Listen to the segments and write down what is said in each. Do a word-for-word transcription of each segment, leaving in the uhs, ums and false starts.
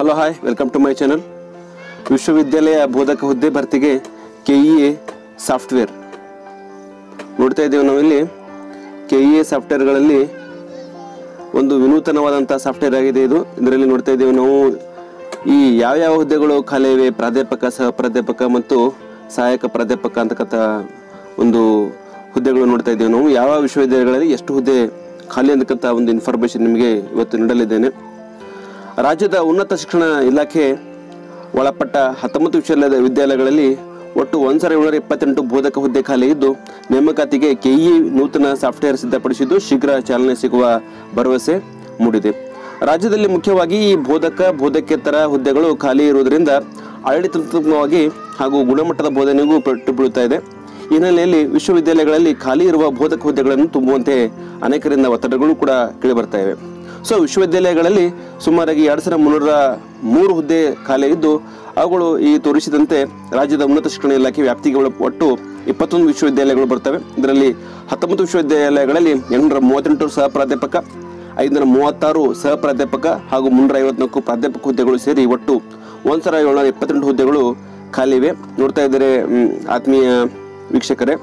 Hello hi welcome to my channel. ವಿಶ್ವವಿದ್ಯಾಲಯ ಬೋಧಕ ಹುದ್ದೆ ಭರ್ತಿಗೆ ಕೆ ಇ ಎ ಸಾಫ್ಟ್ವೇರ್ ನೋಡ್ತಾ ಇದ್ದೇವೆ. ನಾವಿಲ್ಲಿ ಕೆ ಇ ಎ ಸಾಫ್ಟ್ವೇರ್ಗಳಲ್ಲಿ ಒಂದು ವಿನೂತನವಾದಂಥ ಸಾಫ್ಟ್ವೇರ್ ಆಗಿದೆ ಇದು. ಇದರಲ್ಲಿ ನೋಡ್ತಾ ಇದ್ದೇವೆ ನಾವು ಈ ಯಾವ್ಯಾವ ಹುದ್ದೆಗಳು ಖಾಲಿ ಇವೆ, ಪ್ರಾಧ್ಯಾಪಕ, ಸಹ ಪ್ರಾಧ್ಯಾಪಕ ಮತ್ತು ಸಹಾಯಕ ಪ್ರಾಧ್ಯಾಪಕ ಅಂತಕ್ಕಂಥ ಒಂದು ಹುದ್ದೆಗಳು ನೋಡ್ತಾ ಇದ್ದೇವೆ. ನಾವು ಯಾವ ವಿಶ್ವವಿದ್ಯಾಲಯಗಳಲ್ಲಿ ಎಷ್ಟು ಹುದ್ದೆ ಖಾಲಿ ಅಂತಕ್ಕಂಥ ಒಂದು ಇನ್ಫಾರ್ಮೇಷನ್ ನಿಮಗೆ ಇವತ್ತು ನೀಡಲಿದ್ದೇನೆ. ರಾಜ್ಯದ ಉನ್ನತ ಶಿಕ್ಷಣ ಇಲಾಖೆ ಒಳಪಟ್ಟ ಹತ್ತೊಂಬತ್ತು ವಿಶ್ವವಿದ್ಯಾಲಯಗಳಲ್ಲಿ ಒಟ್ಟು ಒಂದು ಸಾವಿರದ ಏಳ್ನೂರ ಇಪ್ಪತ್ತೆಂಟು ಬೋಧಕ ಹುದ್ದೆ ಖಾಲಿ ಇದ್ದು, ನೇಮಕಾತಿಗೆ ಕೆಇಎ ನೂತನ ಸಾಫ್ಟ್ವೇರ್ ಸಿದ್ಧಪಡಿಸಿದ್ದು ಶೀಘ್ರ ಚಾಲನೆ ಸಿಗುವ ಭರವಸೆ ಮೂಡಿದೆ. ರಾಜ್ಯದಲ್ಲಿ ಮುಖ್ಯವಾಗಿ ಈ ಬೋಧಕ ಬೋಧಕೇತರ ಹುದ್ದೆಗಳು ಖಾಲಿ ಇರುವುದರಿಂದ ಆಡಳಿತಾತ್ಮಕವಾಗಿ ಹಾಗೂ ಗುಣಮಟ್ಟದ ಬೋಧನೆಗೂ ಪಟ್ಟು ಬೀಳುತ್ತಾ ಇದೆ. ಈ ಹಿನ್ನೆಲೆಯಲ್ಲಿ ವಿಶ್ವವಿದ್ಯಾಲಯಗಳಲ್ಲಿ ಖಾಲಿ ಇರುವ ಬೋಧಕ ಹುದ್ದೆಗಳನ್ನು ತುಂಬುವಂತೆ ಅನೇಕರಿಂದ ಒತ್ತಡಗಳು ಕೂಡ ಕೇಳಿಬರ್ತಾ ಇವೆ. ಸೊ ವಿಶ್ವವಿದ್ಯಾಲಯಗಳಲ್ಲಿ ಸುಮಾರಾಗಿ ಎರಡು ಸಾವಿರದ ಮುನ್ನೂರ ಮೂರು ಹುದ್ದೆ ಖಾಲಿ ಇದ್ದು, ಅವುಗಳು ಈ ತೋರಿಸಿದಂತೆ ರಾಜ್ಯದ ಉನ್ನತ ಶಿಕ್ಷಣ ಇಲಾಖೆ ವ್ಯಾಪ್ತಿಗೆ ಒಟ್ಟು ಇಪ್ಪತ್ತೊಂದು ವಿಶ್ವವಿದ್ಯಾಲಯಗಳು ಬರ್ತವೆ. ಇದರಲ್ಲಿ ಹತ್ತೊಂಬತ್ತು ವಿಶ್ವವಿದ್ಯಾಲಯಗಳಲ್ಲಿ ಎಂಟುನೂರ ಮೂವತ್ತೆಂಟು ಸಹ ಪ್ರಾಧ್ಯಾಪಕ, ಐದುನೂರ ಮೂವತ್ತಾರು ಸಹ ಪ್ರಾಧ್ಯಾಪಕ ಹಾಗೂ ಮುನ್ನೂರ ಐವತ್ನಾಲ್ಕು ಪ್ರಾಧ್ಯಾಪಕ ಹುದ್ದೆಗಳು ಸೇರಿ ಒಟ್ಟು ಒಂದು ಸಾವಿರದ ಏಳ್ನೂರ ಇಪ್ಪತ್ತೆಂಟು ಹುದ್ದೆಗಳು ಖಾಲಿ ಇವೆ. ನೋಡ್ತಾ ಇದ್ದಾರೆ ಆತ್ಮೀಯ ವೀಕ್ಷಕರೇ,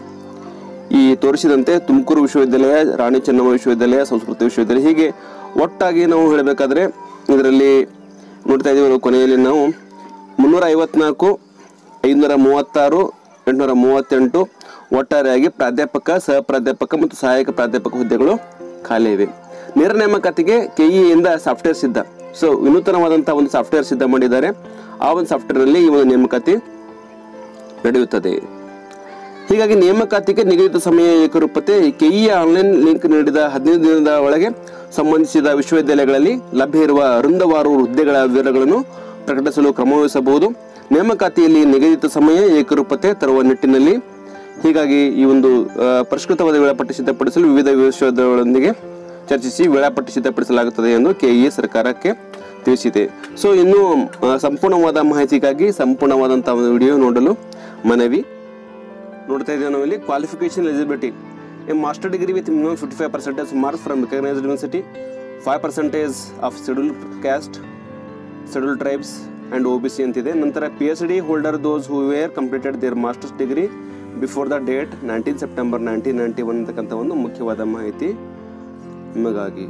ಈ ತೋರಿಸಿದಂತೆ ತುಮಕೂರು ವಿಶ್ವವಿದ್ಯಾಲಯ, ರಾಣಿ ಚೆನ್ನಮ್ಮ ವಿಶ್ವವಿದ್ಯಾಲಯ, ಸಂಸ್ಕೃತ ವಿಶ್ವವಿದ್ಯಾಲಯ, ಹೀಗೆ ಒಟ್ಟಾಗಿ ನಾವು ಹೇಳಬೇಕಾದ್ರೆ ಇದರಲ್ಲಿ ನೋಡ್ತಾ ಇದ್ದೀವಿ. ಕೊನೆಯಲ್ಲಿ ನಾವು ಮುನ್ನೂರ ಐವತ್ನಾಲ್ಕು, ಐದುನೂರ ಮೂವತ್ತಾರು, ಎಂಟುನೂರ ಮೂವತ್ತೆಂಟು ಒಟ್ಟಾರೆಯಾಗಿ ಪ್ರಾಧ್ಯಾಪಕ, ಸಹ ಪ್ರಾಧ್ಯಾಪಕ ಮತ್ತು ಸಹಾಯಕ ಪ್ರಾಧ್ಯಾಪಕ ಹುದ್ದೆಗಳು ಖಾಲಿ ಇವೆ. ನೇರ ನೇಮಕಾತಿಗೆ ಕೆಇಎಯಿಂದ ಸಾಫ್ಟ್ವೇರ್ ಸಿದ್ಧ. ಸೊ ವಿನೂತನವಾದಂತಹ ಒಂದು ಸಾಫ್ಟ್ವೇರ್ ಸಿದ್ಧ ಮಾಡಿದ್ದಾರೆ. ಆ ಒಂದು ಸಾಫ್ಟ್ವೇರ್ನಲ್ಲಿ ಈ ಒಂದು ನೇಮಕಾತಿ ನಡೆಯುತ್ತದೆ. ಹೀಗಾಗಿ ನೇಮಕಾತಿಗೆ ನಿಗದಿತ ಸಮಯ ಏಕರೂಪತೆ. ಕೆಇಎ ಆನ್ಲೈನ್ ಲಿಂಕ್ ನೀಡಿದ ಹದಿನೈದು ದಿನದ ಒಳಗೆ ಸಂಬಂಧಿಸಿದ ವಿಶ್ವವಿದ್ಯಾಲಯಗಳಲ್ಲಿ ಲಭ್ಯ ಇರುವ ವೃಂದವಾರು ಹುದ್ದೆಗಳ ವಿವರಗಳನ್ನು ಪ್ರಕಟಿಸಲು ಕ್ರಮವಹಿಸಬಹುದು. ನೇಮಕಾತಿಯಲ್ಲಿ ನಿಗದಿತ ಸಮಯ ಏಕರೂಪತೆ ತರುವ ನಿಟ್ಟಿನಲ್ಲಿ ಹೀಗಾಗಿ ಈ ಒಂದು ಪರಿಷ್ಕೃತವಾದ ವೇಳಾಪಟ್ಟಿ ಸಿದ್ಧಪಡಿಸಲು ವಿವಿಧ ವಿಶ್ವವಿದ್ಯಾಲಯಗಳೊಂದಿಗೆ ಚರ್ಚಿಸಿ ವೇಳಾಪಟ್ಟಿ ಸಿದ್ಧಪಡಿಸಲಾಗುತ್ತದೆ ಎಂದು ಕೆಇಎ ಸರ್ಕಾರಕ್ಕೆ ತಿಳಿಸಿದೆ. ಸೊ ಇನ್ನು ಸಂಪೂರ್ಣವಾದ ಮಾಹಿತಿಗಾಗಿ ಸಂಪೂರ್ಣವಾದಂತಹ ಒಂದು ವಿಡಿಯೋ ನೋಡಲು ಮನವಿ. ನೋಡ್ತಾ ಇದ್ದೇವೆ ನಾವಿಲ್ಲಿ qualification eligibility. A master degree with minimum fifty five percentage marks from recognised university, five percentage of schedule caste, schedule tribes and O B C ಅಂತಿದೆ. ನಂತರ P H D holder those who were completed their masters degree before the date nineteen September nineteen ninety one ಅಂತಕ್ಕಂಥ ಒಂದು ಮುಖ್ಯವಾದ ಮಾಹಿತಿ ನಿಮಗಾಗಿ.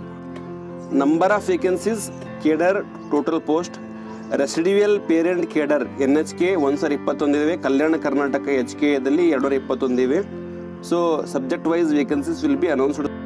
Number of vacancies cadre total post residual parent cadre N H K ಒಂದು ಸಾವಿರ ಇಪ್ಪತ್ತೊಂದಿವೆ. ಕಲ್ಯಾಣ Karnataka H K ದಲ್ಲಿ ಎರಡುನೂರ ಇಪ್ಪತ್ತೊಂದಿವೆ. So subject wise vacancies will be announced.